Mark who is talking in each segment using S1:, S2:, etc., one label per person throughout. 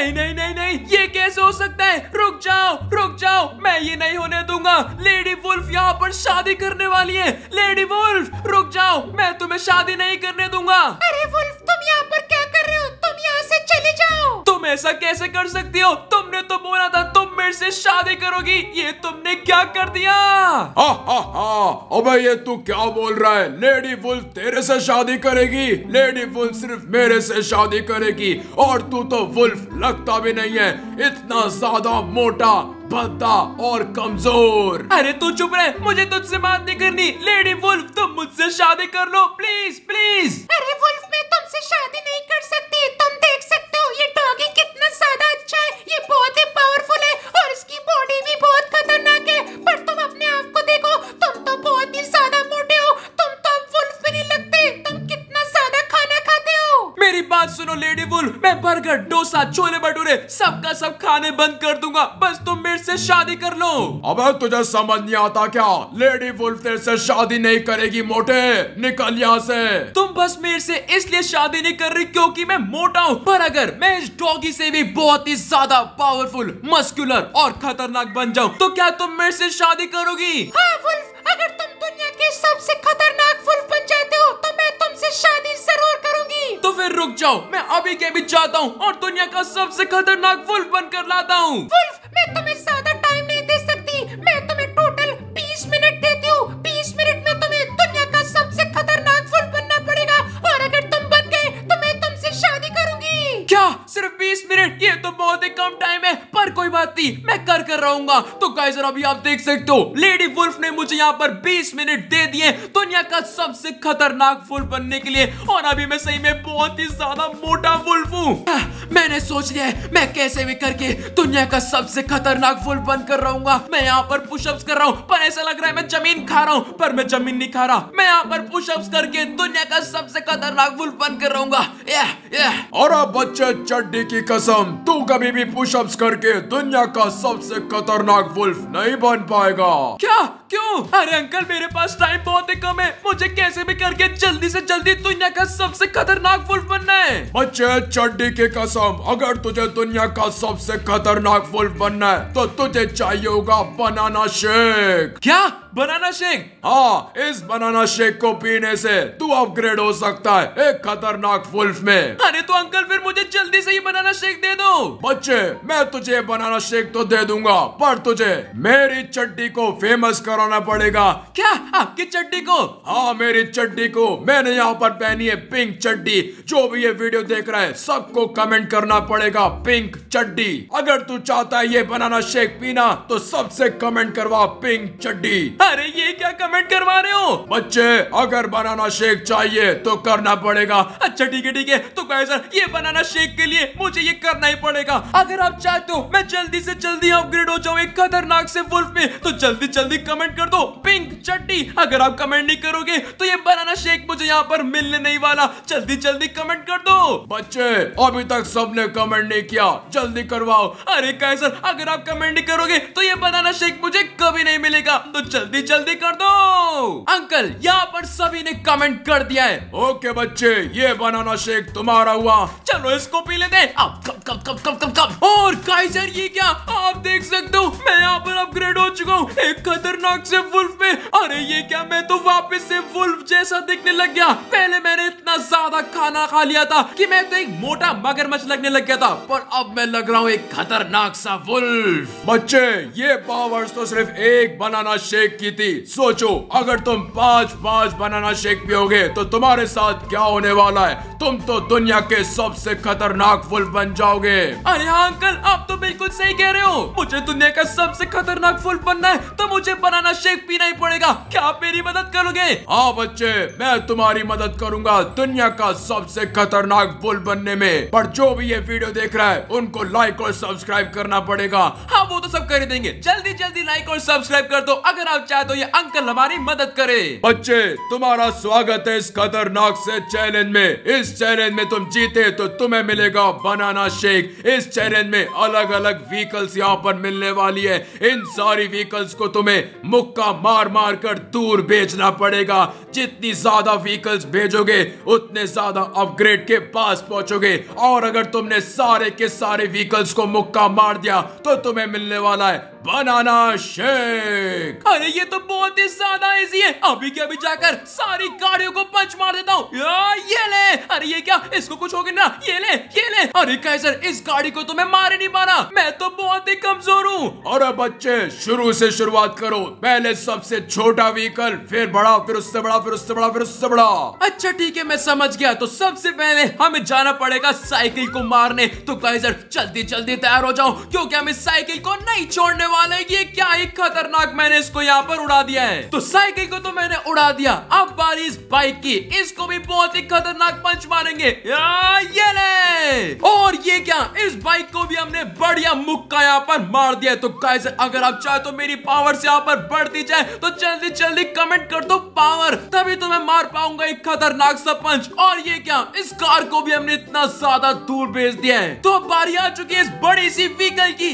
S1: नहीं नहीं नहीं नहीं, ये कैसे हो सकता है? रुक जाओ, मैं ये नहीं होने दूंगा। लेडी वुल्फ यहाँ पर शादी करने वाली है। लेडी वुल्फ रुक जाओ, मैं तुम्हें शादी नहीं करने दूंगा।
S2: अरे वुल्फ, तुम यहाँ पर क्या कर रहे हो? तुम यहाँ से चले जाओ।
S1: तुम ऐसा कैसे कर सकती हो? तुमने तो बोला था तुम मेरे से शादी करोगी, ये तुमने क्या कर दिया?
S3: अबे ये तू क्या बोल रहा है? लेडी वुल्फ तेरे से शादी करेगी? लेडी वुल्फ सिर्फ मेरे से शादी करेगी, और तू तो वुल्फ लगता भी नहीं है, इतना ज्यादा मोटा, भद्दा और कमजोर।
S1: अरे तू चुप रहे, मुझे तुझसे बात नहीं करनी। लेडी वुल्फ तुम मुझसे शादी कर लो प्लीज प्लीज।
S2: अरे वुल्फ, मैं तुमसे शादी नहीं कर सकती। तुम देख सकते हो ये डॉगी कितना ज्यादा अच्छा है, ये बहुत ही पावरफुल है और इसकी बॉडी भी बहुत खतरनाक है। पर तुम अपने आप को देखो, तुम तो बहुत ही ज्यादा मोटे हो, तुम तो वुल्फ भी नहीं लगते। तुम कितना ज्यादा खाना खाते हो।
S1: मेरी बात सुनो लेडी वुल्फ, मैं बर्गर, डोसा, छोले भटूरे सबका सब खाने बंद कर दूंगा, बस तुम मेरे से शादी कर लो।
S3: अबे तुझे समझ नहीं आता क्या? लेडी वुल्फ तेरे से शादी नहीं करेगी मोटे, निकल यहाँ से।
S1: तुम बस मेरे से इसलिए शादी नहीं कर रही क्योंकि मैं मोटा हूँ, पर अगर मैं इस डॉगी से भी बहुत ही ज्यादा पावरफुल, मस्कुलर और खतरनाक बन जाऊँ तो क्या तुम मेरे से शादी करोगी?
S2: हाँ वुल्फ, अगर तुम दुनिया के सबसे खतरनाक वुल्फ बन जाते हो तो मैं तुमसे शादी जरूर करूंगी।
S1: तो फिर रुक जाओ, मैं अभी के भी चाहता हूँ और दुनिया का सबसे खतरनाक वुल्फ बनकर लाता हूँ।
S2: वुल्फ, मैं तुम्हें ज्यादा टाइम नहीं दे सकती। मैं तुम्हें टोटल 20 मिनट देती हूँ। 20 मिनट में तुम्हें दुनिया का सबसे खतरनाक वुल्फ बनना पड़ेगा, और अगर तुम बन गए तो मैं तुमसे शादी करूंगी।
S1: क्या सिर्फ 20 मिनट? ये तो बहुत ही कम टाइम है, पर कोई बात नहीं, मैं कर रहूंगा। तो गाइस अभी आप देख सकते हो लेडी वुल्फ ने मुझे यहाँ पर 20 मिनट दे दिए दुनिया का सबसे खतरनाक वुल्फ बनने के लिए, और अभी मैं सही में बहुत ही ज्यादा मोटा वुल्फ हूँ। मैंने सोच लिया है मैं कैसे भी करके दुनिया का सबसे खतरनाक वुल्फ बनकर रहूंगा। मैं यहाँ पर पुशअप्स कर रहा हूँ, पर ऐसा लग रहा है मैं जमीन खा रहा हूँ, पर मैं जमीन नहीं खा रहा। मैं यहाँ पर पुशअप्स करके दुनिया का सबसे खतरनाक वुल्फ बनकर रहूंगा।
S3: और अब बच्चे, चड्डी की कसम, तू कभी भी पुशअप्स करके दुनिया का सबसे खतरनाक वुल्फ नहीं बन पाएगा।
S1: क्या? क्यों? अरे अंकल मेरे पास टाइम बहुत ही कम है, मुझे कैसे भी करके जल्दी से जल्दी दुनिया का सबसे खतरनाक वुल्फ बनना है।
S3: बच्चे, चड्डी की कसम, अगर तुझे दुनिया का सबसे खतरनाक वुल्फ बनना है तो तुझे चाहिए होगा बनाना शेक।
S1: क्या? Banana shake?
S3: हाँ, इस बनाना शेक को पीने से तू अपग्रेड हो सकता है एक खतरनाक वुल्फ में।
S1: अरे तो अंकल फिर मुझे जल्दी से ही बनाना शेक दे दो।
S3: बच्चे, मैं तुझे बनाना शेक तो दे दूंगा, पर तुझे मेरी चड्डी को फेमस कराना पड़ेगा।
S1: क्या? आपकी चड्डी को?
S3: हाँ, मेरी चड्डी को। मैंने यहाँ पर पहनी है पिंक चड्डी। जो भी ये वीडियो देख रहा है सबको कमेंट करना पड़ेगा पिंक चड्डी। अगर तू चाहता है ये बनाना शेक पीना तो सबसे कमेंट करवा पिंक चड्डी।
S1: अरे ये क्या कमेंट करवा रहे हो?
S3: बच्चे, अगर बनाना शेक चाहिए तो करना पड़ेगा।
S1: अच्छा ठीक है, तो गाइस ये बनाना शेक के लिए मुझे ये करना ही पड़ेगा। अगर आप चाहते हो मैं जल्दी से जल्दी अपग्रेड हो जाऊं एक खतरनाक से वुल्फ में, तो जल्दी जल्दी कमेंट कर दो पिंक चड्डी। अगर आप कमेंट नहीं करोगे तो ये बनाना शेक मुझे यहाँ पर मिलने नहीं वाला। जल्दी जल्दी कमेंट कर दो।
S3: बच्चे, अभी तक सबने कमेंट नहीं किया, जल्दी करवाओ।
S1: अरे गाइस अगर आप कमेंट नहीं करोगे तो ये बनाना शेक मुझे कभी नहीं मिलेगा, तो जल्दी जल्दी कर दो। अंकल यहाँ पर सभी ने कमेंट कर दिया है।
S3: ओके बच्चे, ये बनाना शेक तुम्हारा हुआ।
S1: चलो इसको पी लेते हैं। अब कब। और गाइस यार ये क्या? आप देख सकते हो मैं यहाँ पर अपग्रेड हो चुका हूँ एक खतरनाक से वुल्फ में। अरे ये क्या, मैं तो वापस से वुल्फ जैसा दिखने लग गया। पहले मैंने इतना ज्यादा खाना खा लिया था कि मैं तो एक मोटा मगरमच्छ लगने लग गया था, पर अब मैं लग रहा हूँ एक खतरनाक सा वुल्फ।
S3: बच्चे, ये पावर्स तो सिर्फ एक बनाना शेक की थी। सोचो अगर तुम 5 बनाना शेक पियोगे तो तुम्हारे साथ क्या होने वाला है। तुम तो दुनिया के सबसे खतरनाक वुल्फ बन जाओगे।
S1: अरे हाँ अंकल, आप तो बिल्कुल सही कह रहे हो। मुझे दुनिया का सबसे खतरनाक वुल्फ बनना है तो मुझे बनाना शेक पीना ही पड़ेगा। क्या आप मेरी मदद करोगे?
S3: हाँ बच्चे, मैं तुम्हारी मदद करूंगा दुनिया का सबसे खतरनाक वुल्फ बनने में। पर जो भी ये वीडियो देख रहा है उनको लाइक और सब्सक्राइब करना पड़ेगा।
S1: हाँ वो तो सब कर देंगे। जल्दी जल्दी लाइक और सब्सक्राइब कर दो अगर आप चाहते हो ये अंकल हमारी मदद करे।
S3: बच्चे, तुम्हारा स्वागत है इस खतरनाक से चैलेंज में। इस चैलेंज में तुम जीते तो तुम्हें मिलेगा बनाना शेक। इस चैलेंज में अलग अलग व्हीकल्स यहाँ पर मिलने वाली है। इन सारी व्हीकल्स को तुम्हें मुक्का मार मार कर दूर भेजना पड़ेगा। जितनी ज्यादा व्हीकल्स भेजोगे उतने ज्यादा अपग्रेड के पास पहुंचोगे। और अगर तुमने सारे के सारे व्हीकल्स को मुक्का मार दिया तो तुम्हें मिलने वाला है बनाना शेक।
S1: अरे ये तो बहुत ही ज्यादा इजी है। अभी के अभी जाकर सारी गाड़ियों को पंच मार देता हूँ। ये ले। अरे ये क्या, इसको कुछ हो गया ना। ये ले ये ले। अरे कैसर, इस गाड़ी को तो मैं मार ही नहीं पारा। मैं तो बहुत ही कमजोर हूँ।
S3: अरे बच्चे, शुरू से शुरुआत करो। पहले सबसे छोटा व्हीकल, फिर बड़ा, फिर उससे बड़ा, फिर उससे बड़ा, फिर उससे बड़ा।
S1: अच्छा ठीक है, मैं समझ गया। तो सबसे पहले हमें जाना पड़ेगा साइकिल को मारने। तो गाइजर जल्दी जल्दी तैयार हो जाओ, क्योंकि हम इस साइकिल को नहीं छोड़ने वाले। ये क्या ही खतरनाक, मैंने इसको यहाँ पर उड़ा दिया है। तो साइकिल को तो मैंने उड़ा दिया, अब बारी इस बाइक की। इसको भी बहुत ही खतरनाक पंच मारेंगे। ये ले। और ये क्या, इस बाइक को भी हमने बढ़िया मुक्का यहाँ पर मार दिया। तो गाइजर अगर आप चाहे तो मेरी पावर से यहाँ पर बढ़ती जाए तो जल्दी जल्दी कमेंट कर दो पावर, तभी तो मैं मार पाऊंगा एक खतरनाक सा पंच। और ये क्या, इस कार को भी हमने इतना ज्यादा दूर भेज दिया है। तो बारी आ चुकी है इस बड़ी सी व्हीकल की।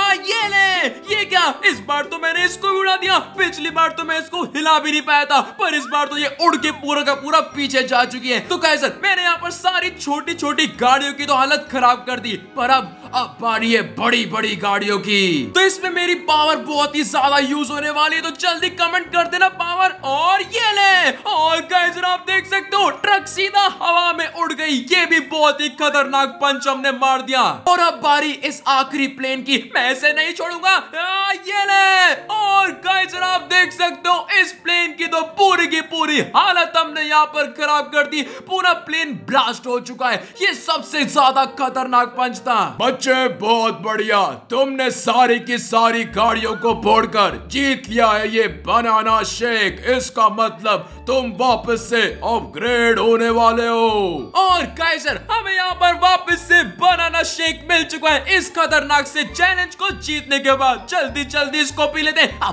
S1: ये ले। ये क्या, इस बार तो मैंने इसको भी उड़ा दिया। पिछली बार तो मैं इसको हिला भी नहीं पाया था, पर इस बार तो ये उड़ के पूरा का पूरा पीछे जा चुकी है। तो गाइस मैंने यहाँ पर सारी छोटी छोटी गाड़ियों की तो हालत खराब कर दी, पर अब बारी है बड़ी बड़ी गाड़ियों की। तो इसमें मेरी पावर बहुत ही ज्यादा यूज होने वाली है। तो जल्दी कमेंट कर देना पावर। और ये ले। और गाइस आप देख सकते हो ट्रक सीधा हवा में उड़ गई। ये भी बहुत ही खतरनाक पंच हमने मार दिया। और अब बारी इस आखिरी प्लेन की। मैं इसे नहीं छोड़ूंगा। ये ले। और गाइस आप देख सकते हो इस प्लेन की तो पूरी की पूरी हालत हमने यहाँ पर खराब कर दी। पूरा प्लेन ब्लास्ट हो चुका है। ये सबसे ज्यादा खतरनाक पंच था।
S3: बच्चे बहुत बढ़िया, तुमने सारी की सारी गाड़ियों को फोड़कर जीत लिया है ये बनाना शेक। इसका मतलब तुम वापस से अपग्रेड होने वाले हो।
S1: और गाइजर हमें यहाँ पर वापस से बनाना शेक मिल चुका है। इस खतरनाक से चैलेंज को जीतने के बाद जल्दी जल्दी इसको पी लेते हैं।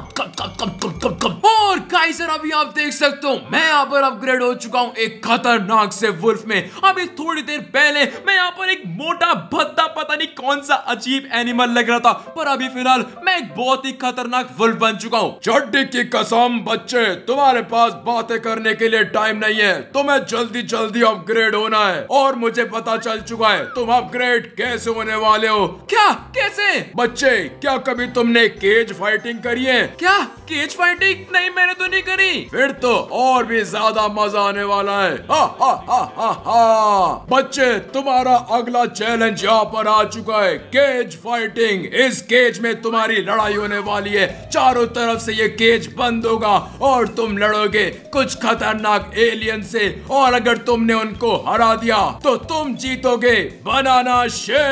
S1: और गाइजर अभी आप देख सकते हो मैं यहाँ पर अपग्रेड हो चुका हूँ एक खतरनाक से वुल्फ में। अभी थोड़ी देर पहले मैं यहाँ पर एक मोटा भद्दा पता नहीं कौन सा अजीब एनिमल लग रहा था, पर अभी फिलहाल मैं एक बहुत ही खतरनाक वुल्फ बन चुका हूँ।
S3: चड्डी की कसम बच्चे, तुम्हारे पास बातें करने के लिए टाइम नहीं है। तुम्हें जल्दी जल्दी अपग्रेड होना है। और मुझे पता चल चुका है तुम अपग्रेड कैसे होने वाले हो।
S1: क्या, कैसे?
S3: बच्चे क्या कभी तुमने केज फाइटिंग करी है?
S1: क्या केज फाइटिंग? नहीं मैंने तो नहीं करी।
S3: फिर तो और भी ज्यादा मजा आने वाला है। हा हा हा हा हा। बच्चे तुम्हारा अगला चैलेंज यहाँ पर आ चुका है, केज फाइटिंग। इस केज में तुम्हारी लड़ाई होने वाली है। चारों तरफ से ये केज बंद होगा और तुम लड़ोगे कुछ खतरनाक एलियन से। और अगर तुमने उनको हरा दिया तो तुम जीतोगे बनाना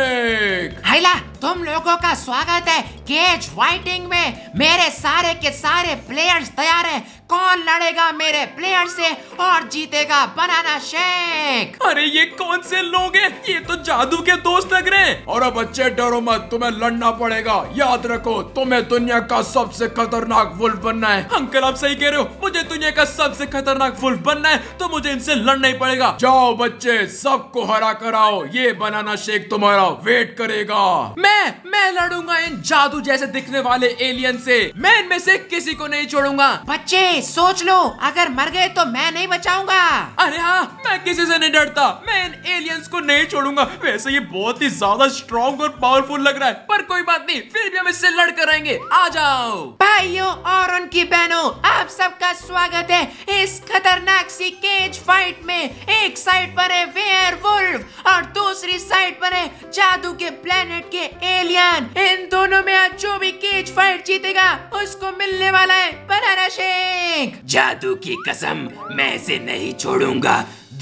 S3: शेक।
S2: हाइला, तुम लोगों का स्वागत है केज फाइटिंग में। मेरे सारे के सारे प्लेयर्स तैयार हैं। कौन लड़ेगा मेरे प्लेयर से और जीतेगा बनाना शेक?
S1: अरे ये कौन से लोग हैं? ये तो जादू के दोस्त लग रहे हैं।
S3: और बच्चे डरो मत, तुम्हें लड़ना पड़ेगा। याद रखो तुम्हें दुनिया का सबसे खतरनाक वुल्फ बनना है।
S1: अंकल आप सही कह रहे हो, मुझे दुनिया का सबसे खतरनाक वुल्फ बनना है तो मुझे इनसे लड़ना ही पड़ेगा।
S3: जाओ बच्चे, सबको हरा कर आओ। ये बनाना शेक तुम्हारा वेट करेगा।
S1: मैं लड़ूंगा इन जादू जैसे दिखने वाले एलियन से। मैं इनमें से किसी को नहीं छोड़ूंगा।
S2: बच्चे सोच लो, अगर मर गए तो मैं नहीं बचाऊंगा।
S1: अरे हाँ, मैं किसी से नहीं डरता। मैं इन एलियंस को नहीं छोड़ूंगा। वैसे ये बहुत ही ज्यादा स्ट्रॉन्ग और पावरफुल लग रहा है, पर कोई बात नहीं, फिर भी हम इससे लड़ कर रहेंगे। आ जाओ
S2: भाइयों और उनकी बहनों, आप सबका स्वागत है इस खतरनाक सी केज फाइट में। एक साइड पर है वेयरवुल्फ और दूसरी साइड पर है जादू के प्लेनेट के एलियन। इन दोनों में आज जो भी केज फाइट जीतेगा उसको मिलने वाला है बनाना शेक।
S1: जादू की कसम, मैं इसे नहीं छोड़ूंगा।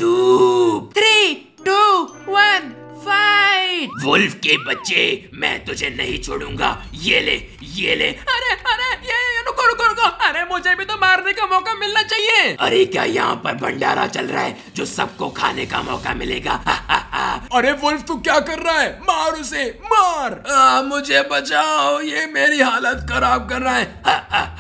S1: धूप
S2: 3, 2, 1 फाइट।
S1: वुल्फ के बच्चे, मैं तुझे नहीं छोड़ूंगा। ये ले ये ले। अरे अरे ये रुको रुको रुको। अरे मुझे भी तो मारने का मौका मिलना चाहिए। अरे क्या यहाँ पर भंडारा चल रहा है जो सबको खाने का मौका मिलेगा?
S3: अरे वुल्फ तू क्या कर रहा है? मार उसे, मार।
S1: मुझे बचाओ, ये मेरी हालत खराब कर रहा है।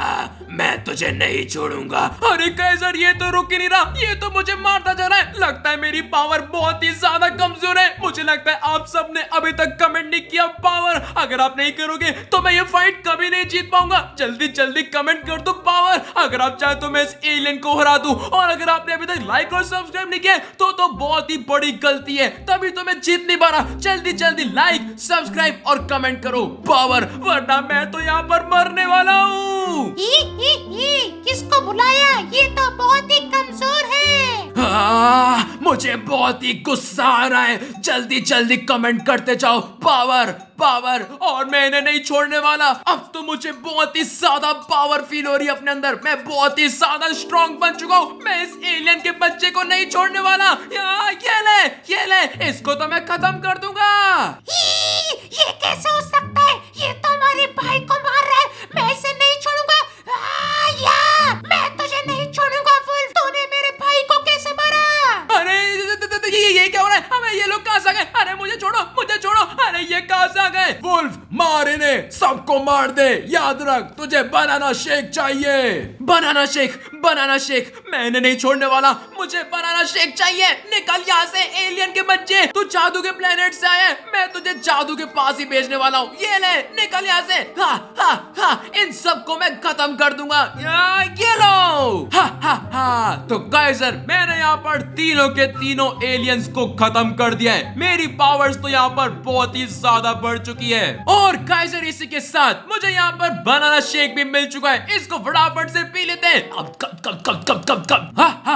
S3: मैं तुझे नहीं छोड़ूंगा।
S1: अरे काइजर ये तो रुक ही नहीं रहा, ये तो मुझे मारता जा रहा है। लगता है मेरी पावर बहुत ही ज्यादा कमजोर है। मुझे लगता है आप सबने अभी तक कमेंट नहीं किया पावर। अगर आप नहीं करोगे तो मैं ये फाइट कभी नहीं जीत पाऊंगा। जल्दी जल्दी कमेंट कर दो पावर। अगर आप चाहे तो मैं इस एलियन को हरा दूं। और अगर आपने अभी तक लाइक और सब्सक्राइब नहीं किया तो बहुत ही बड़ी गलती है, तभी तो मैं जीत नहीं पा रहा। जल्दी जल्दी लाइक सब्सक्राइब और कमेंट करो पावर, वरना मैं तो यहाँ पर मरने वाला हूँ।
S2: किसको बुलाया? ये तो बहुत ही कमजोर है।
S3: मुझे बहुत ही गुस्सा आ रहा है। जल्दी जल्दी कमेंट करते जाओ पावर पावर।
S1: और मैं इन्हें नहीं छोड़ने वाला। अब तो मुझे बहुत ही ज्यादा पावर फील हो रही है अपने अंदर। मैं बहुत ही ज्यादा स्ट्रॉन्ग बन चुका हूँ। मैं इस एलियन के बच्चे को नहीं छोड़ने वाला। ये ले इसको तो मैं खत्म कर दूंगा।
S2: ये कैसे हो सकता है? ये तो हमारे भाई को मार रहा है। मैं इसे नहीं छोड़ूंगा। यार मैं तुझे नहीं छोड़ूंगा वुल्फ। तूने मेरे भाई को कैसे मारा?
S1: अरे ये क्या हो रहा है? हमें ये लोग कहां से आ गए? अरे मुझे छोड़ो मुझे छोड़ो। अरे ये कहां से आ गए?
S3: वुल्फ मार इन्हें, सबको मार दे। याद रख तुझे बनाना शेक चाहिए।
S1: बनाना शेक मैं इन्हें नहीं छोड़ने वाला। मुझे बनाना शेक चाहिए। निकल यहाँ से एलियन के बच्चे। तू जादू के प्लेनेट से आया है, मैं तुझे जादू के पास ही भेजने वाला हूँ। ये ले निकल यहाँ से। इन सबको मैं खत्म कर दूंगा। ये लो। तो गाइजर मैंने यहाँ पर तीनों के तीनों एलियंस को खत्म कर दिया है। मेरी पावर्स तो यहाँ पर बहुत ही ज्यादा बढ़ चुकी है। और गाइजर इसी के साथ मुझे यहाँ पर बनाना शेक भी मिल चुका है। इसको फटाफट से पी लेते हैं। अब कब।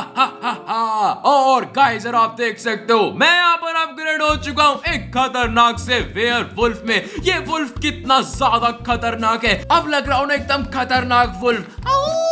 S1: और गाइजर आप देख सकते हो मैं यहाँ पर अपग्रेड हो चुका हूँ एक खतरनाक से वेयरवुल्फ में। ये वुल्फ कितना ज्यादा खतरनाक है। अब लग रहा हूँ ना एकदम खतरनाक वुल्फ।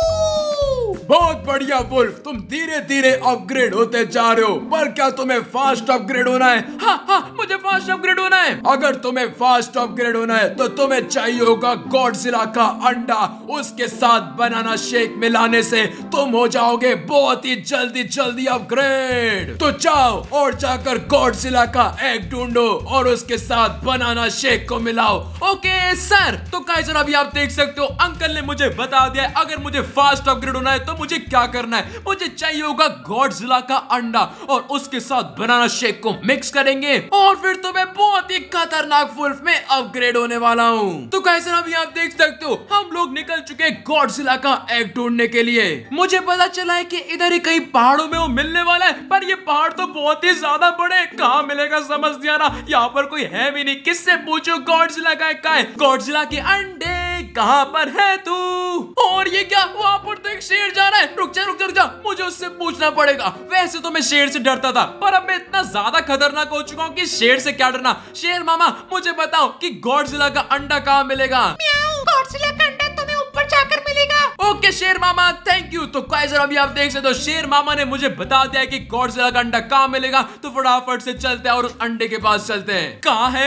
S3: बहुत बढ़िया वुल्फ, तुम धीरे धीरे अपग्रेड होते जा रहे हो। पर क्या तुम्हें फास्ट अपग्रेड होना है?
S1: हाँ मुझे फास्ट अपग्रेड होना है।
S3: अगर तुम्हें फास्ट अपग्रेड होना है तो तुम्हें चाहिए होगा गॉडजिला का अंडा। उसके साथ बनाना शेक मिलाने से तुम हो जाओगे बहुत ही जल्दी अपग्रेड। तो जाओ और जाकर गॉडजिला का एग ढूंढो और उसके साथ बनाना शेक को मिलाओ।
S1: Okay sir. तो गाइजर अभी आप देख सकते हो अंकल ने मुझे बता दिया है अगर मुझे फास्ट अपग्रेड होना है तो मुझे क्या करना है। मुझे चाहिए होगा गॉडजिला का अंडा और उसके साथ बनाना शेक को मिक्स करेंगे और फिर तो मैं बहुत ही खतरनाक वुल्फ में अपग्रेड होने वाला हूँ। तो गाइजर अभी आप देख सकते हो हम लोग निकल चुके हैं गॉडजिला का एग ढूंढने के लिए। मुझे पता चला है कि इधर ही कहीं पहाड़ों में वो मिलने वाला है, पर ये पहाड़ तो बहुत ही ज्यादा बड़े हैं। कहाँ मिलेगा समझ नहीं आ रहा। यहाँ पर कोई है भी नहीं। किससे पूछो गॉडजिला का है? गॉडजिला के अंडे कहाँ पर है तू? और ये क्या वहाँ पर तो एक शेर जा रहा है। रुक जा मुझे उससे पूछना पड़ेगा। वैसे तो मैं शेर से डरता था पर अब मैं इतना ज्यादा खतरनाक हो चुका हूँ कि शेर से क्या डरना। शेर मामा मुझे बताओ कि गॉडजिला का अंडा कहाँ मिलेगा?
S2: गॉडजिला का अंडा तुम्हें ऊपर जाकर मिलेगा।
S1: ओके शेर मामा थैंक यू। तो गाइजर अभी आप देख सकते हो शेर मामा ने मुझे बता दिया कि गॉडजिला का अंडा कहाँ मिलेगा। तो फटाफट से चलते हैं और उस अंडे के पास चलते हैं। कहाँ है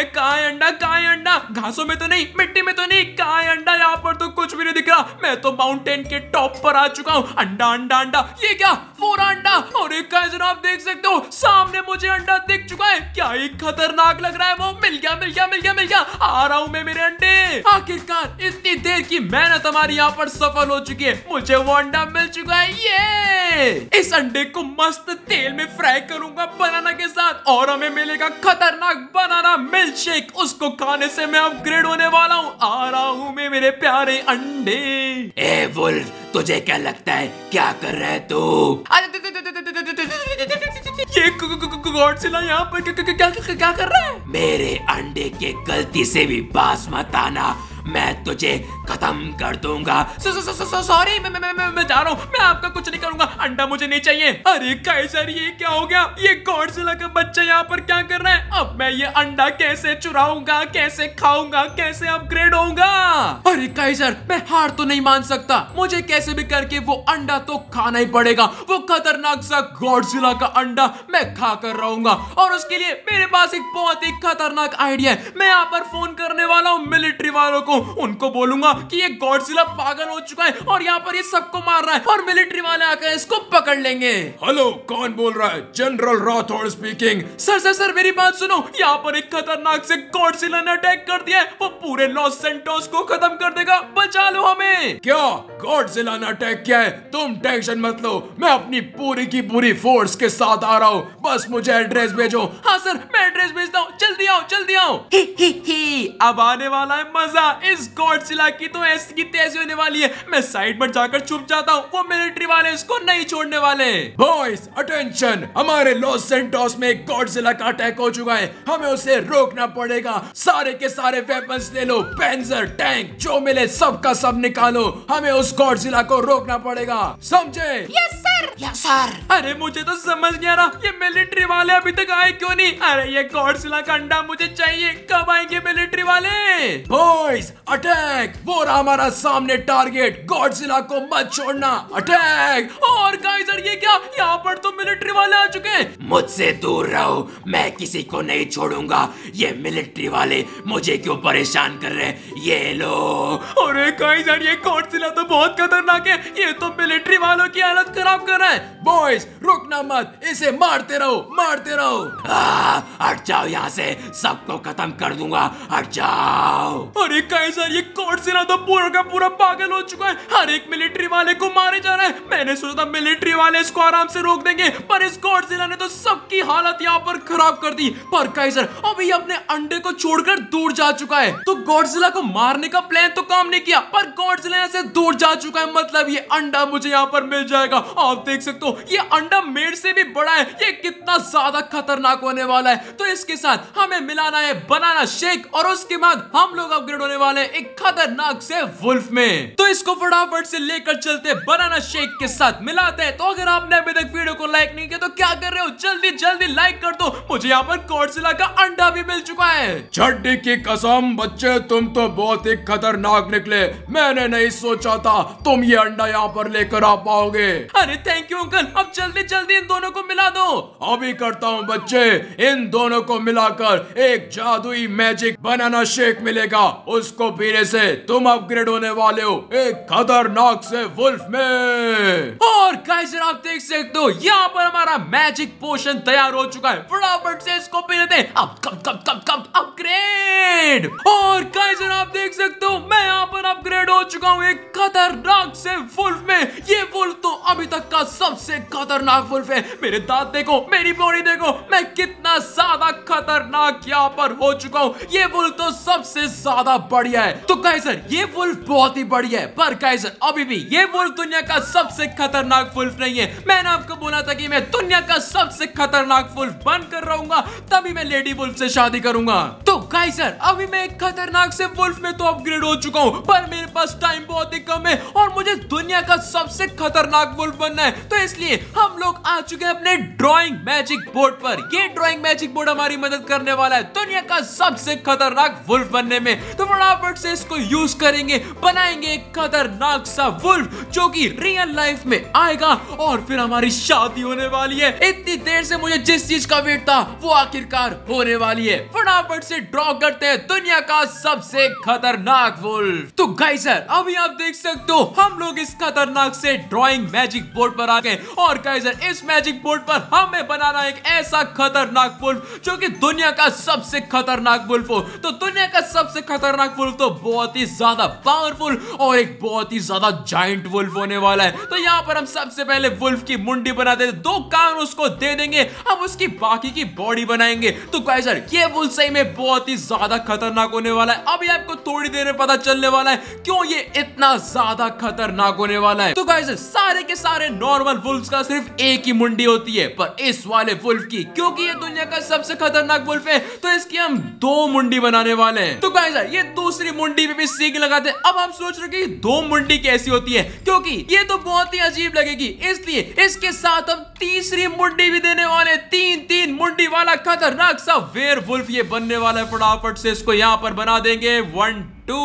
S1: अंडा? घासों में तो नहीं, मिट्टी में तो नहीं। कहाँ है अंडा? यहाँ पर तो कुछ भी नहीं दिख रहा। मैं तो माउंटेन के टॉप पर आ चुका हूँ। अंडा ये क्या? पूरा अंडा। और एक गाइजर आप देख सकते हो सामने मुझे अंडा दिख चुका है। क्या ही खतरनाक लग रहा है वो। मिल गया। आ रहा हूँ मैं मेरे अंडे। आखिरकार इतनी देर की मेहनत हमारी यहाँ पर सफल हो चुकी है। मुझे वो अंडा मिल चुका है। ये इस अंडे को मस्त तेल में फ्राई करूंगा बनाना के साथ और हमें मिलेगा खतरनाक बनाना मिल्क शेक। उसको खाने से मैं अपग्रेड होने वाला हूँ। आ रहा हूँ मैं मेरे प्यारे अंडे।
S3: ए वुल्फ तुझे क्या लगता है क्या कर रहा है तू?
S1: ये गॉडजिला यहाँ पर क्या कर रहा है?
S3: मेरे अंडे के गलती से भी पास मत आना, मैं तुझे खत्म कर दूंगा।
S1: सॉरी मैं जा रहा हूँ। मैं आपका कुछ नहीं करूंगा। अंडा मुझे नहीं चाहिए। अरे काइजर ये क्या हो गया? ये गॉडजिला का बच्चा यहाँ पर क्या कर रहा है? अब मैं ये अंडा कैसे चुराऊंगा, कैसे खाऊंगा, कैसे अपग्रेड होऊंगा? अरे काइजर मैं हार तो नहीं मान सकता। मुझे कैसे भी करके वो अंडा तो खाना ही पड़ेगा। वो खतरनाक सा गॉडजिला का अंडा मैं खा कर रहूंगा। और उसके लिए मेरे पास एक बहुत ही खतरनाक आइडिया है। मैं यहाँ पर फोन करने वाला हूँ मिलिट्री वालों को उनको बोलूंगा कि ये गॉडजिला पागल हो चुका है और यहाँ पर ये सबको मार रहा है और मिलिट्री वाले आकर इसको पकड़ लेंगे।
S3: हेलो, कौन बोल रहा है? General Rathore speaking.
S1: Sir sir sir मेरी बात सुनो, यहाँ पर एक खतरनाक से गॉडजिला ने अटैक कर दिया है, वो पूरे लॉस सैंटोस को खत्म कर देगा, बचा लो हमें।
S3: क्या गॉडजिला ने अटैक किया है? तुम टेंशन मत लो, मैं अपनी पूरी की पूरी फोर्स के साथ आ रहा हूँ, बस मुझे एड्रेस भेजो।
S1: हाँ सर, मैं एड्रेस भेजता हूँ, जल्दी आओ जल्दी आओ। ही अब आने वाला है मजा, इस गॉडजिला की तो ऐसी की तैसी होने वाली है। मैं साइड पर जाकर छुप जाता हूँ, वो मिलिट्री वाले इसको नहीं छोड़ने वाले।
S3: बॉयज अटेंशन, हमारे लॉस सैंटोस में गॉडजिला का अटैक हो चुका है, हमें उसे रोकना पड़ेगा। सारे के सारे वेपन्स ले लो, पेंजर, टैंक, जो मिले सबका सब निकालो, हमें उस गॉडजिला को रोकना पड़ेगा, समझे?
S2: Yes sir. Yes sir.
S1: अरे मुझे तो समझ नहीं आ रहा, ये मिलिट्री वाले अभी तक आए क्यों नहीं? अरे ये गॉडजिला का अंडा मुझे चाहिए, कब आएंगे मिलिट्री वाले?
S3: बॉयज अटैक, वो रहा हमारा सामने टारगेट, गॉडजिला को मत छोड़ना, अटैक।
S1: और गाइजर ये क्या, यहाँ पर तो मिलिट्री वाले आ चुके हैं।
S4: मुझसे दूर रहो, मैं किसी को नहीं छोड़ूंगा। ये मिलिट्री वाले मुझे क्यों परेशान कर रहे हैं? ये लो।
S1: अरे गाइजर ये गॉडजिला तो बहुत खतरनाक है, ये तो मिलिट्री वालों की हालत खराब कर रहा है।
S3: बॉयज रुकना मत, इसे मारते रहो, मारते रहो।
S4: हट जाओ यहाँ से, सबको खत्म कर दूंगा, हट जाओ।
S1: अरे गाइजर ये गॉडजिला तो पूरा का पूरा पागल हो चुका है, हर एक मिलिट्री वाले को मारे जा रहा है। मैंने सोचा था मिलिट्री वाले इसको आराम से रोक देंगे, पर इस गॉडजिला ने तो सबकी हालत यहाँ पर खराब कर दी। पर गाइजर अभी अपने अंडे को छोड़कर दूर जा चुका है, तो गॉडजिला को मारने का प्लान तो काम नहीं किया, पर गॉडजिला यहाँ से दूर जा चुका है, मतलब ये अंडा मुझे यहाँ पर मिल जाएगा। आप देख सकते हो ये अंडा मेड से भी बड़ा है, ये कितना ज्यादा खतरनाक होने वाला है। तो इसके साथ हमें मिलाना है बनाना शेक और उसके बाद हम लोग अपग्रेड होने वाले हैं एक खतरनाक से वुल्फ में। तो इसको फटाफट से लेकर चलते बनाना शेक के साथ मिलाते हैं। तो अगर आपने अभी तक वीडियो को लाइक नहीं किया तो क्या कर रहे हो, जल्दी जल्दी लाइक कर दो। मुझे यहाँ पर गॉडजिला का अंडा भी मिल चुका है।
S3: चड्डी की कसम बच्चे, तुम तो बहुत ही खतरनाक निकले, मैंने नहीं सोचा था तुम ये अंडा यहाँ पर लेकर आ पाओगे।
S1: अरे थैंक यू अंकल, अब जल्दी जल्दी इन दोनों को मिला दो।
S3: अभी करता हूँ बच्चे, इन दोनों को मिलाकर एक जादुई मैजिक बनाना शेक मिलेगा, उसको पीने से तुम अपग्रेड होने वाले हो एक खतरनाक से वुल्फ में।
S1: और गाइस आप देख सकते हो यहाँ पर हमारा मैजिक पोशन तैयार हो चुका है, फटाफट से इसको पी लेते हैं। अब कब अपग्रेड। और गाइस आप देख सकते हो मैं यहाँ पर अपग्रेड हो चुका हूँ एक खतरनाक से वुल्फ में। ये वुल्फ तो अभी तक का सबसे खतरनाक वुल्फ है। मेरे दांत देखो, मेरी बॉडी देखो, मैं कितना ज्यादा खतरनाक यहाँ पर हो चुका हूँ। ये वुल्फ तो सबसे ज्यादा बढ़िया है। तो गाइजर ये वुल्फ बहुत ही बढ़िया है, पर गाइजर अभी भी ये वुल्फ दुनिया का सबसे खतरनाक वुल्फ नहीं है। मैंने आपको बोला था कि मैं दुनिया का सबसे खतरनाक वुल्फ बनकर रहूंगा, तभी मैं लेडी वुल्फ से शादी करूंगा। तो गाइजर अभी मैं एक खतरनाक से वुल्फ में तो अपग्रेड हो चुका हूँ, पर मेरे पास टाइम बहुत ही कम है और मुझे दुनिया का सबसे खतरनाक वुल्फ बनना है। तो इसलिए हम लोग आ चुके हैं अपने ड्राइंग मैजिक बोर्ड पर। ये ड्राइंग मैजिक बोर्ड हमारी मदद करने वाला है दुनिया का सबसे खतरनाक वुल्फ बनने में। तो फटाफट से इसको यूज करेंगे, बनाएंगे एक खतरनाक सा वुल्फ जो कि रियल लाइफ में आएगा और फिर हमारी शादी होने वाली है। इतनी देर से मुझे जिस चीज का वेट था वो आखिरकार होने वाली है। फटाफट से ड्रॉ करते हैं दुनिया का सबसे खतरनाक वुल्फ। तो गाइजर अभी आप देख सकते हो हम लोग इस खतरनाक से ड्राइंग मैजिक बोर्ड पर आ गए और गाइजर इस मैजिक बोर्ड पर हमें बनाना एक ऐसा खतरनाक वुल्फ जो कि दुनिया का सबसे खतरनाक वुल्फ हो। तो दुनिया का सबसे खतरनाक वुल्फ तो बहुत ही ज्यादा पावरफुल और एक बहुत ही ज्यादा जायंट वुल्फ होने वाला है। तो यहाँ पर हम सबसे पहले वुल्फ की मुंडी बना देते, 2 कान उसको दे देंगे, अब उसकी बाकी की बॉडी बनाएंगे। तो गाइजर ये वुल्फ सही में बहुत ही ज्यादा खतरनाक होने वाला है। अभी आपको थोड़ी देर में पता चलने वाला है क्यों ये इतना ज्यादा खतरनाक होने वाला है। तो गाइजर सारे के सारे नॉर्मल वुल्फ्स का सिर्फ एक ही मुंडी होती है, पर इस वाले वुल्फ की, क्योंकि ये दुनिया का सबसे खतरनाक वुल्फ है, तो इसकी हम 2 मुंडी बनाने वाले हैं। तो गाइजर ये दूसरी मुंडी पे भी सींग लगाते हैं। अब आप सोच रहे कि 2 मुंडी कैसी होती है, क्योंकि ये तो बहुत ही अजीब लगेगी, इसलिए इसके साथ हम तीसरी मुंडी भी देने वाले। 3 मुंडी वाला खतरनाक सा वेयर वुल्फ ये बनने वाला है। फटाफट से इसको यहाँ पर बना देंगे। 1 2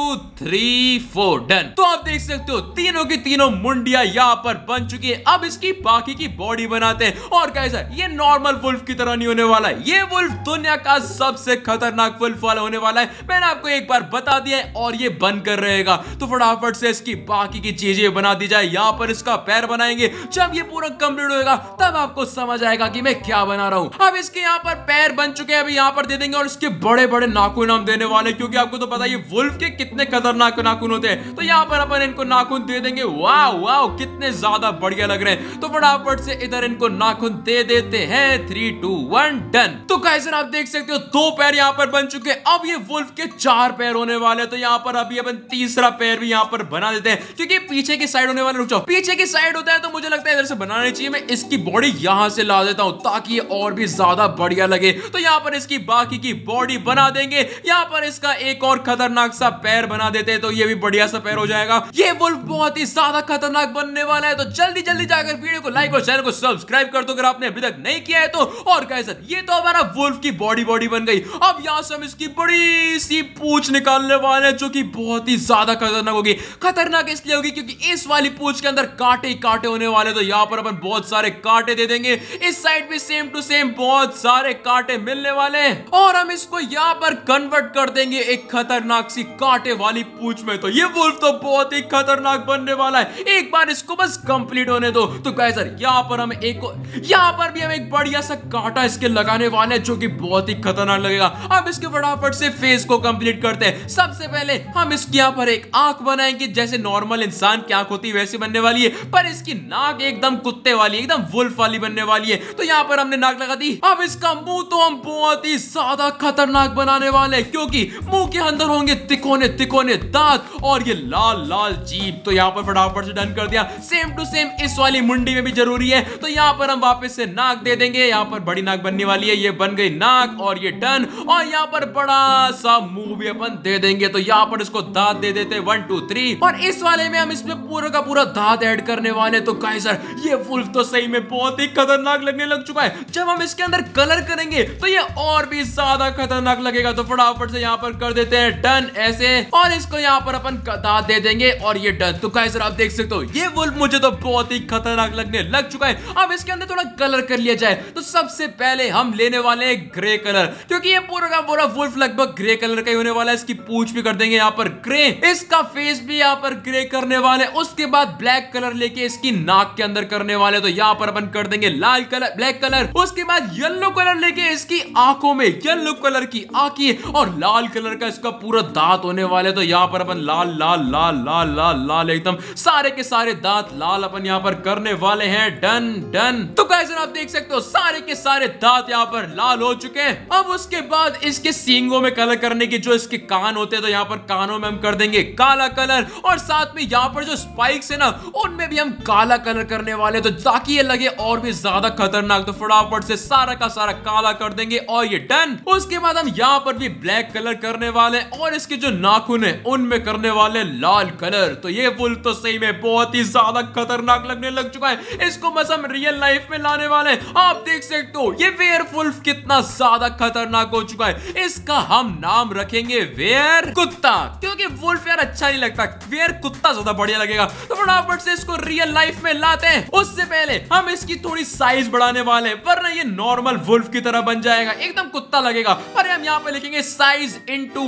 S1: 3 4 डन। तो आप देख सकते हो तीनों की तीनों मुंडिया यहाँ पर बन चुकी है। अब इसकी बाकी की बॉडी बनाते हैं। और कैसा ये नॉर्मल वुल्फ की तरह नहीं होने वाला है, ये वुल्फ दुनिया का सबसे खतरनाक वुल्फ वाला होने वाला है। मैंने आपको एक बार बता दिया है और ये बनकर रहेगा। तो फटाफट से इसकी बाकी की चीजें बना दी जाए। यहाँ पर इसका पैर बनाएंगे। जब ये पूरा कंप्लीट होगा तब आपको समझ आएगा कि मैं क्या बना रहा हूं। अब इसके यहाँ पर पैर बन चुके हैं, अभी यहाँ पर दे देंगे और इसके बड़े बड़े नाखून हम देने वाले, क्योंकि आपको तो पता है ये वुल्फ के कितने खतरनाक नाखून होते हैं। तो यहाँ पर अपन इनको नाखून दे देंगे। वाह वाह कितने ज्यादा बढ़िया लग रहे हैं। तो फटाफट से इधर इनको नाखून दे देते हैं। 3 2 1 डन। तो गाइस आप देख सकते हो 2 पैर यहाँ पर बन चुके हैं। अब ये वुल्फ के 4 पैर होने वाले। तो यहाँ पर अभी अपन तीसरा पैर भी यहाँ पर बना देते हैं, क्योंकि पीछे की साइड होने वाला। रुक जाओ, पीछे की साइड होता है तो मुझे लगता है इधर से बनाना चाहिए। मैं इसकी बॉडी यहाँ से ला देता हूँ ताकि ये और भी ज्यादा बढ़िया लगे। तो यहाँ पर इसकी बाकी की बॉडी बना देंगे। यहाँ पर इसका एक और खतरनाक सा पैर बना देते हैं, तो ये भी बढ़िया सा पैर हो जाएगा। ये वुल्फ बहुत ही ज्यादा खतरनाक बनने वाला है। तो जल्दी जल्दी जाकर वीडियो को लाइक और चैनल को सब्सक्राइब कर दो अगर आपने अभी तक नहीं किया है तो। और गाइस ये तो हमारा वुल्फ की बॉडी बन गई। अब यहाँ से हम इसकी बड़ी सी पूंछ निकालने वाले हैं, जो कि बहुत ही ज्यादा खतरनाक होगी। खतरनाक इसलिए होगी क्योंकि इस वाली पूंछ के अंदर कांटे ही कांटे होने वाले। तो यहाँ पर अपन बहुत सारे कांटे दे देंगे। इस साइड भी सेम टू सेम बहुत सारे कांटे मिलने वाले हैं और हम इसको यहाँ पर कन्वर्ट कर देंगे एक खतरनाक सी कांटे वाली पूंछ में। तो ये वुल्फ तो बहुत ही खतरनाक बनने वाला है। एक बार इसको बस कंप्लीट होने दो। तो गाइस यहाँ पर हम यहाँ पर भी हम एक बढ़िया सा कांटा इसके लगाने वाले हैं, जो कि बहुत ही खतरनाक लगेगा। अब इसके फटाफट से फेस को कंप्लीट करते हैं। सबसे पहले हम इसके यहाँ पर एक आंख बनाएंगे, जैसे नॉर्मल इंसान की आंख होती है वैसे बनने वाली है, पर इसकी नाक एकदम कुत्ते वाली, एकदम वुल्फ वाली बनने वाली है। तो यहाँ पर हमने नाक लगा दी। अब इसका मुंह तो हम बहुत ही ज्यादा खतरनाक बनाने वाले हैं, क्योंकि मुंह के अंदर होंगे तिकोने तिकोने दांत और ये लाल लाल जीभ। तो यहाँ पर फटाफट से डन कर दिया। सेम टू सेम इस वाली मुंडी में भी जरूरी है। तो यहाँ पर हम वापस से नाक दे देंगे। यहाँ पर बड़ी नाक बनने वाली है, ये बन गई नाक और ये डन। और यहाँ पर बड़ा सा मुंह भी अपन दे देंगे। तो यहाँ पर इसको दांत दे देते 1 2 3 और इस वाले में हम इसमें पूरा का पूरा दांत ऐड करने वाले। तो गाइस ये वुल्फ तो सही में बहुत ही खतरनाक लगने लग चुका है। जब हम इसके अंदर कलर करेंगे तो ये और भी ज्यादा खतरनाक लगेगा। तो फटाफट से यहाँ पर कर देते हैं डन ऐसे, और इसको यहाँ पर अपन दांत दे देंगे और ये डन। तो गाइस आप देख सकते हो ये वुल्फ मुझे तो बहुत ही खतरनाक लगने लग चुका है। अब इसके अंदर थोड़ा कलर कर लिया जाए। तो सबसे पहले हम लेने वाले हैं ग्रे कलर, क्योंकि ये पूरा का पूरा वुल्फ लगभग ग्रे कलर का ही होने वाला है। इसकी पूंछ भी कर देंगे यहाँ पर ग्रे, इसका फेस भी यहाँ पर ग्रे करने वाले। उसके बाद ब्लैक कलर लेके इसकी नाक के अंदर करने वाले। तो यहाँ पर अपन कर देंगे लाल कलर, ब्लैक कलर। उसके बाद येलो कलर लेके इसकी आंखों में येलो कलर की आंखें और लाल कलर का इसका पूरा दांत होने वाले। तो यहाँ पर अपन लाल लाल लाल लाल लाल लाल एकदम सारे के सारे दांत लाल अपन यहाँ पर करने वाले हैं। Done done. तो गाइस आप देख सकते हो सारे के सारे दांत यहाँ पर लाल हो चुके हैं। अब उसके बाद इसके सींगों में कलर करने की जो इसके कान होते हैं, तो यहाँ पर कानों में हम कर देंगे काला कलर, और साथ में यहाँ पर जो स्पाइक्स है ना उनमें भी हम काला कलर करने वाले, तो ताकि ये लगे और भी ज्यादा खतरनाक। तो फटाफट से सारा का सारा काला कर देंगे और ये डन। उसके बाद हम यहाँ पर भी ब्लैक कलर करने वाले और इसके जो नाखून है उनमें करने वाले लाल कलर। तो ये वुल्फ तो सही में बहुत ही ज्यादा खतरनाक लगने लग चुका है। इसको बस हम रियल लाइफ में लाने वाले। आप देख सकते हो ये वेयरवुल्फ कितना ज्यादा खतरनाक हो चुका है। इसका हम नाम रखेंगे वेयर कुत्ता, क्योंकि वुल्फ यार अच्छा नहीं लगता, वेयर कुत्ता ज्यादा बढ़िया लगेगा। तो फटाफट से इसको रियल लाइफ में लाते हैं। उससे पहले हम इसकी थोड़ी साइज बढ़ाने वाले हैं, वरना ये नॉर्मल वुल्फ की तरह बन जाएगा, एकदम कुत्ता लगेगा। पर हम यहाँ पे लिखेंगे साइज इंटू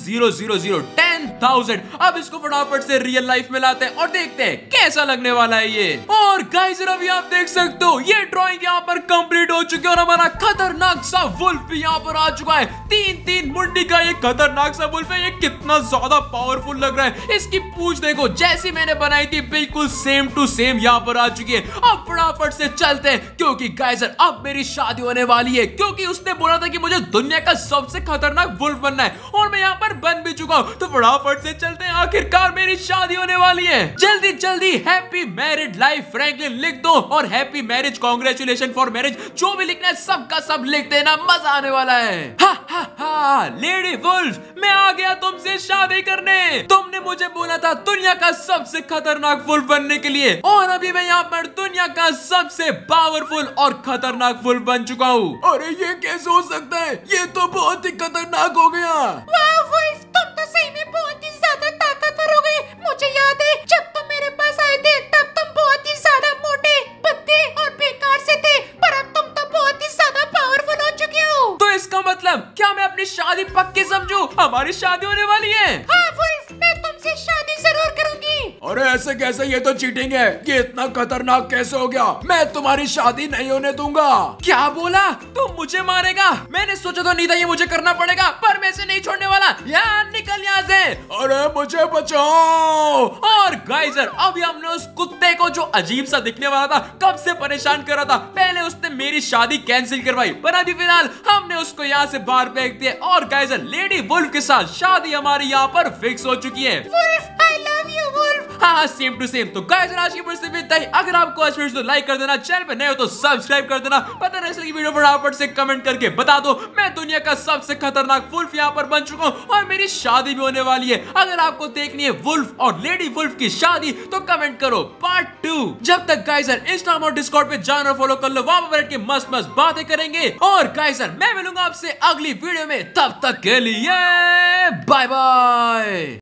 S1: 1000 10,000। अब इसको फटाफट से रियल लाइफ में लाते हैं और देखते हैं कैसा लगने वाला है ये। और गाइस अभी आप देख सकते हो ये ड्राइंग यहाँ पर कंप्लीट हो चुकी है और हमारा खतरनाक सा वुल्फ भी यहाँ पर आ चुका है। 3 मुंडी का ये खतरनाक सा वुल्फ है। ये कितना ज्यादा पावरफुल लग रहा है। इसकी पूंछ देखो, जैसी मैंने बनाई थी बिल्कुल सेम टू सेम यहाँ पर आ चुकी है। अब फटाफट से चलते हैं, क्योंकि गाइस अब मेरी शादी होने वाली है, क्योंकि उसने बोला था कि मुझे दुनिया का सबसे खतरनाक वुल्फ बनना है और मैं यहाँ पर बन भी चुका हूँ। तो फटाफट से चलते हैं, आखिरकार मेरी शादी होने वाली है। जल्दी जल्दी हैप्पी मैरिड लाइफ फ्रैंकलिन लिख दो और happy marriage congratulation for marriage, जो भी लिखना है सबका सब लिख देना, मजा आने वाला है। हा हा हा लेडी वुल्फ, मैं आ गया तुमसे शादी करने। तुमने मुझे बोला था दुनिया का सबसे खतरनाक वुल्फ बनने के लिए, और अभी मैं यहाँ पर दुनिया का सबसे पावरफुल और खतरनाक वुल्फ बन चुका हूँ।
S3: अरे ये कैसे हो सकता है? ये तो बहुत ही खतरनाक हो गया।
S2: वाह वुल्फ, तुम तो सही में बहुत ही
S1: हमारी शादी होने वाली है।
S2: हाँ वुल्फ, मैं तुमसे शादी जरूर करूंगी।
S3: अरे ऐसे कैसे, ये तो चीटिंग है। ये इतना खतरनाक कैसे हो गया? मैं तुम्हारी शादी नहीं होने दूंगा।
S1: क्या बोला? तुम मुझे मारेगा? मैंने सोचा तो नहीं था ये मुझे करना पड़ेगा, पर मैं इसे नहीं छोड़ने वाला। यार निकल यहाँ से।
S3: अरे मुझे बचाओ।
S1: और गाइजर अभी हमने उस कुत्ते को जो अजीब सा दिखने वाला था, कब से परेशान कर रहा था, पहले उसने मेरी शादी कैंसिल करवाई, पर अभी फिलहाल हमने उसको यहाँ से बाहर फेंक दिया। और गाइजर लेडी वुल्फ के साथ शादी हमारी यहाँ पर फिक्स हो चुकी है।
S2: Wolf, I love you Wolf.
S1: हाँ सेम टू सेम। तो गाइस आज की वीडियो से इतना ही। अगर आपको आज वीडियो तो लाइक कर देना, चैनल पे नए हो तो सब्सक्राइब कर देना। पता नहीं इसलिए वीडियो फटाफट से कमेंट करके बता दो मैं दुनिया का सबसे खतरनाक वुल्फ यहाँ पर बन चुका हूँ और मेरी शादी भी होने वाली है। अगर आपको देखनी है वुल्फ और लेडी वुल्फ की शादी तो कमेंट करो पार्ट 2। जब तक गाइजर इंस्टाग्राम और डिस्कॉर्ड पे जाना फॉलो कर लो, वहां पर बैठ के मस्त मस्त बातें करेंगे। और गाइजर मैं मिलूंगा आपसे अगली वीडियो में, तब तक के लिए बाय बाय।